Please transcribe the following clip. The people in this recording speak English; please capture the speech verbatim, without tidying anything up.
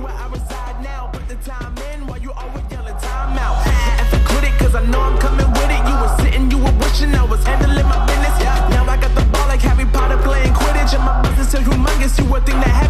where I reside now. Put the time in while you always yelling time out. And for quit it, cause I know I'm coming with it. You were sitting, you were wishing I was handling my business. Now I got the ball like Harry Potter playing Quidditch. And my business is humongous, you would think that